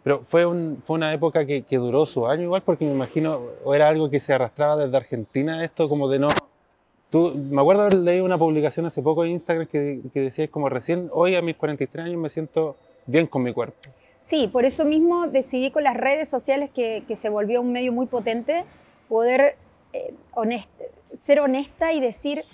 Pero fue una época que duró su año igual, porque me imagino, o era algo que se arrastraba desde Argentina, esto como de no... Me acuerdo haber leído una publicación hace poco en Instagram que decía como recién hoy a mis 43 años me siento bien con mi cuerpo. Sí, por eso mismo decidí con las redes sociales que se volvió un medio muy potente, poder ser honesta y decir,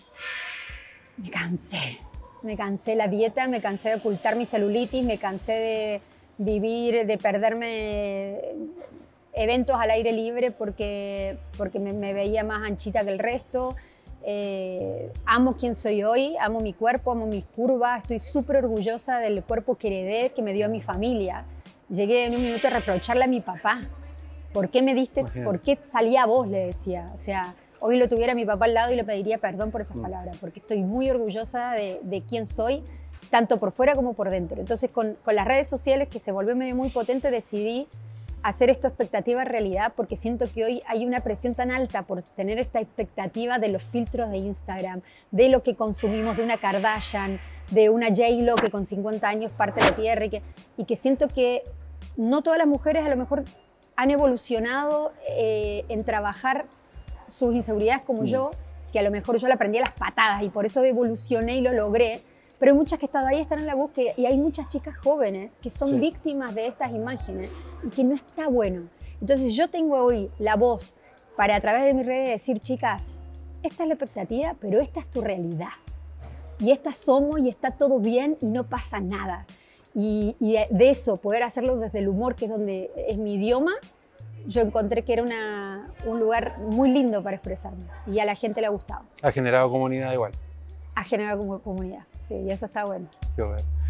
me cansé la dieta, me cansé de ocultar mi celulitis, me cansé de vivir, de perderme eventos al aire libre porque me veía más anchita que el resto. Amo quién soy hoy, amo mi cuerpo, amo mis curvas, estoy súper orgullosa del cuerpo que heredé, que me dio a mi familia. Llegué en un minuto a reprocharle a mi papá. ¿Por qué me diste? Imagínate. ¿Por qué salí a vos? Le decía. O sea, hoy lo tuviera mi papá al lado y le pediría perdón por esas palabras, porque estoy muy orgullosa de quién soy, tanto por fuera como por dentro. Entonces, con las redes sociales, que se volvió medio muy potente, decidí hacer esto expectativa realidad, porque siento que hoy hay una presión tan alta por tener esta expectativa de los filtros de Instagram, de lo que consumimos, de una Kardashian, de una J-Lo que con 50 años parte la tierra y que siento que no todas las mujeres a lo mejor han evolucionado en trabajar sus inseguridades como yo, que a lo mejor yo la aprendí a las patadas y por eso evolucioné y lo logré, pero hay muchas que están ahí, están en la búsqueda y hay muchas chicas jóvenes que son víctimas de estas imágenes y que no está bueno. Entonces yo tengo hoy la voz para a través de mis redes decir, chicas, esta es la expectativa, pero esta es tu realidad. Y estas somos y está todo bien y no pasa nada. Y de eso, poder hacerlo desde el humor, que es donde es mi idioma, yo encontré que era un lugar muy lindo para expresarme y a la gente le ha gustado. Ha generado comunidad igual. Ha generado como comunidad, sí, y eso está bueno. Qué bueno.